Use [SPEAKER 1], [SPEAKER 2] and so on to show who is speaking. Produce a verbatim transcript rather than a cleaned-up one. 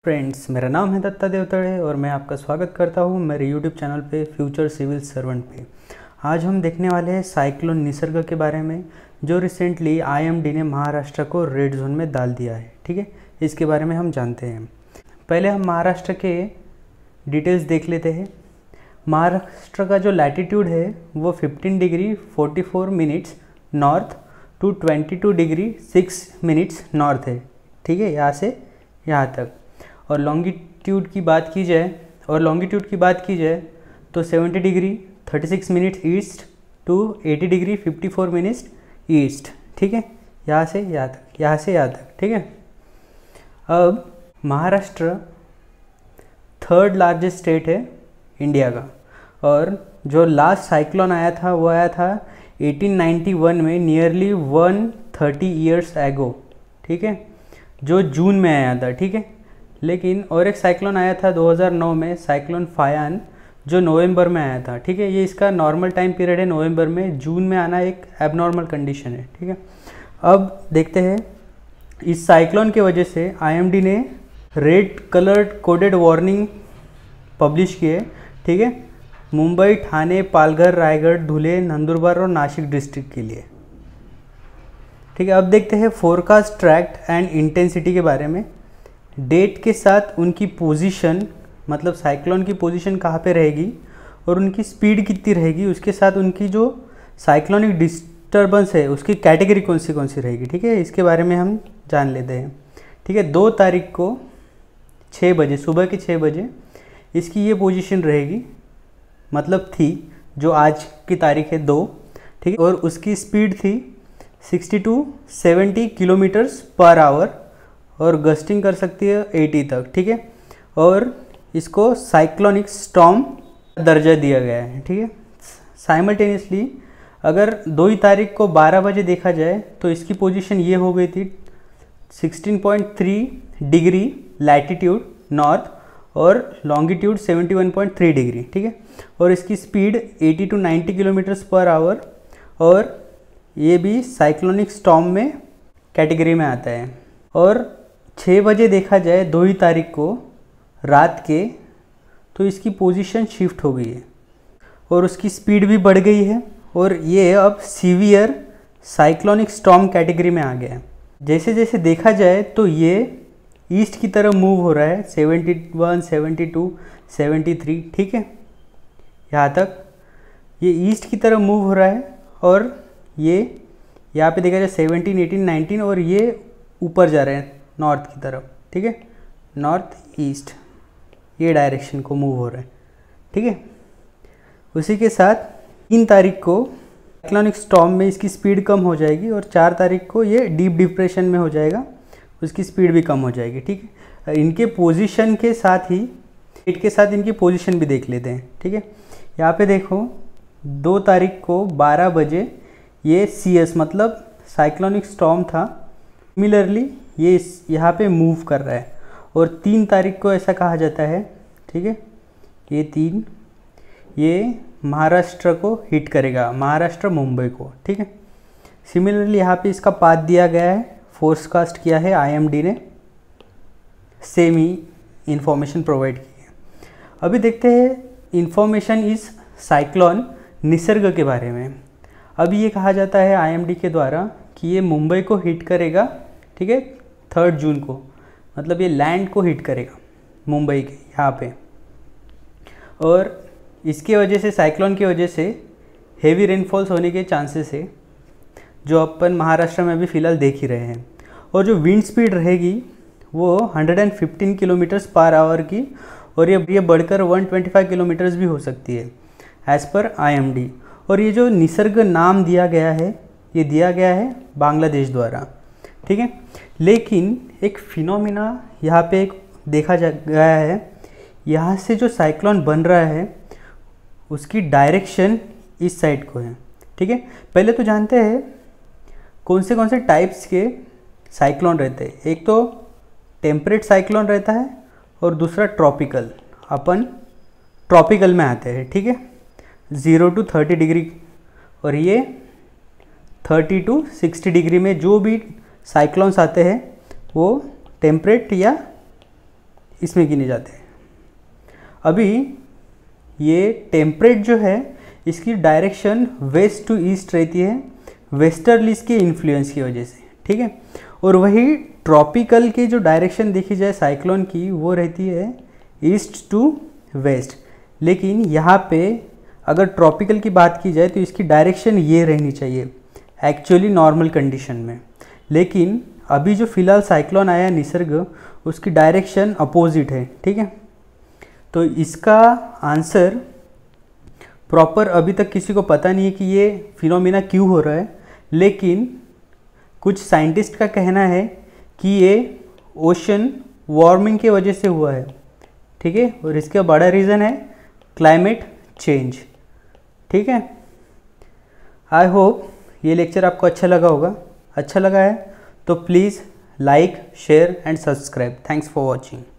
[SPEAKER 1] Friends, मेरा नाम है दत्ता देवतड़े और मैं आपका स्वागत करता हूं मेरे यूट्यूब चैनल पे फ्यूचर सिविल सर्वेंट पे। आज हम देखने वाले हैं साइक्लोन निसर्ग के बारे में, जो रिसेंटली आईएमडी ने महाराष्ट्र को रेड जोन में डाल दिया है। ठीक है, इसके बारे में हम जानते हैं। पहले हम महाराष्ट्र के डिटेल्स देख लेते हैं। महाराष्ट्र का जो लैटिट्यूड है वो fifteen degree forty four minutes north to twenty two degree six minutes north है। ठीक है, यहाँ से यहाँ तक। और लॉन्गिट्यूड की बात की जाए और लॉन्गिट्यूड की बात की जाए तो seventy degree thirty six minutes east to eighty degree fifty four minutes east. ठीक है, यहाँ से यहाँ तक, यहाँ से यहाँ तक। ठीक है, अब महाराष्ट्र थर्ड लार्जेस्ट स्टेट है इंडिया का, और जो लास्ट साइक्लोन आया था वो आया था एटीन नाइंटी वन में, nearly one thirty years ago. ठीक है, जो जून में आया था। ठीक है, लेकिन और एक साइक्लोन आया था दो हज़ार नौ में, साइक्लोन फायान, जो नवंबर में आया था। ठीक है, ये इसका नॉर्मल टाइम पीरियड है नवंबर में। जून में आना एक एबनॉर्मल कंडीशन है। ठीक है, अब देखते हैं इस साइक्लोन की वजह से आईएमडी ने red coloured coded warning publish किए। ठीक है, मुंबई, ठाणे, पालघर, रायगढ़, धुले, नंदुरबार और नासिक डिस्ट्रिक्ट के लिए। ठीक है, अब देखते हैं फोरकास्ट ट्रैक्ट एंड इंटेंसिटी के बारे में। डेट के साथ उनकी पोजीशन, मतलब साइक्लोन की पोजीशन कहाँ पे रहेगी और उनकी स्पीड कितनी रहेगी, उसके साथ उनकी जो साइक्लोनिक डिस्टर्बेंस है उसकी कैटेगरी कौन सी कौन सी रहेगी। ठीक है, इसके बारे में हम जान लेते हैं। ठीक है, दो तारीख को छः बजे, सुबह के छः बजे इसकी ये पोजीशन रहेगी, मतलब थी, जो आज की तारीख है दो। ठीक है, और उसकी स्पीड थी sixty to seventy kilometres per hour और गस्टिंग कर सकती है एटी तक। ठीक है, और इसको साइक्लोनिक स्टॉर्म दर्जा दिया गया है। ठीक है, साइमल्टेनियसली अगर दो ही तारीख को बारह बजे देखा जाए तो इसकी पोजीशन ये हो गई थी sixteen point three degree latitude north और longitude seventy one point three degree. ठीक है, और इसकी speed eighty to ninety kilometres per hour, और ये भी साइक्लोनिक स्टॉर्म में कैटेगरी में आता है। और छः बजे देखा जाए दो ही तारीख को रात के, तो इसकी पोजीशन शिफ्ट हो गई है और उसकी स्पीड भी बढ़ गई है, और ये अब सीवियर साइक्लोनिक स्टॉर्म कैटेगरी में आ गया है। जैसे जैसे देखा जाए तो ये ईस्ट की तरफ मूव हो रहा है, seventy one, seventy two, seventy three. ठीक है, यहाँ तक ये ईस्ट की तरफ मूव हो रहा है, और ये यहाँ पे देखा जाए सेवेंटीन, एटीन, नाइनटीन, और ये ऊपर जा रहे हैं नॉर्थ की तरफ। ठीक है, नॉर्थ ईस्ट ये डायरेक्शन को मूव हो रहा है। ठीक है, उसी के साथ तीन तारीख को साइक्लोनिक स्टॉर्म में इसकी स्पीड कम हो जाएगी, और चार तारीख को ये डीप डिप्रेशन में हो जाएगा, उसकी स्पीड भी कम हो जाएगी। ठीक है, इनके पोजीशन के साथ ही डेट के साथ इनकी पोजीशन भी देख लेते हैं। ठीक है, यहाँ पे देखो दो तारीख को बारह बजे ये सी एस मतलब साइक्लोनिक स्टॉर्म था, सिमिलरली ये यहाँ पे मूव कर रहा है, और तीन तारीख को ऐसा कहा जाता है। ठीक है, ये तीन ये महाराष्ट्र को हिट करेगा, महाराष्ट्र मुंबई को। ठीक है, सिमिलरली यहाँ पे इसका पाथ दिया गया है, फोरकास्ट किया है आईएमडी ने, सेम ही इंफॉर्मेशन प्रोवाइड की है। अभी देखते हैं इंफॉर्मेशन इस साइक्लोन निसर्ग के बारे में। अभी ये कहा जाता है आईएमडी के द्वारा कि ये मुंबई को हिट करेगा। ठीक है, थर्ड जून को, मतलब ये लैंड को हिट करेगा मुंबई के यहाँ पे, और इसके वजह से, साइक्लोन की वजह से हेवी रेनफॉल्स होने के चांसेस है, जो अपन महाराष्ट्र में अभी फ़िलहाल देख ही रहे हैं। और जो विंड स्पीड रहेगी वो one fifteen kilometres per hour की, और ये ये बढ़कर वन ट्वेंटी फाइव किलोमीटर्स भी हो सकती है एज़ पर आईएमडी। और ये जो निसर्ग नाम दिया गया है, ये दिया गया है बांग्लादेश द्वारा। ठीक है, लेकिन एक फिनोमिना यहाँ पे एक देखा जा गया है, यहाँ से जो साइक्लोन बन रहा है उसकी डायरेक्शन इस साइड को है। ठीक है, पहले तो जानते हैं कौन से कौन से टाइप्स के साइक्लोन रहते हैं। एक तो टेम्परेट साइक्लोन रहता है, और दूसरा ट्रॉपिकल। अपन ट्रॉपिकल में आते हैं। ठीक है, ज़ीरो टू थर्टी डिग्री, और ये थर्टी टू सिक्सटी डिग्री में जो भी साइक्लोन्स आते हैं वो टेम्परेट या इसमें गिने जाते हैं। अभी ये टेम्परेट जो है इसकी डायरेक्शन वेस्ट टू ईस्ट रहती है वेस्टर्लीज के इन्फ्लुएंस की वजह से, ठीक है। और वही ट्रॉपिकल की जो डायरेक्शन देखी जाए साइक्लोन की वो रहती है ईस्ट टू वेस्ट। लेकिन यहाँ पे अगर ट्रॉपिकल की बात की जाए तो इसकी डायरेक्शन ये रहनी चाहिए एक्चुअली नॉर्मल कंडीशन में। लेकिन अभी जो फिलहाल साइक्लोन आया निसर्ग उसकी डायरेक्शन अपोजिट है, ठीक है। तो इसका आंसर प्रॉपर अभी तक किसी को पता नहीं है कि ये फिनोमिना क्यों हो रहा है, लेकिन कुछ साइंटिस्ट का कहना है कि ये ओशन वार्मिंग की वजह से हुआ है, ठीक है। और इसका बड़ा रीज़न है क्लाइमेट चेंज, ठीक है। आई होप ये लेक्चर आपको अच्छा लगा होगा। अच्छा लगा है तो please like share and subscribe. Thanks for watching.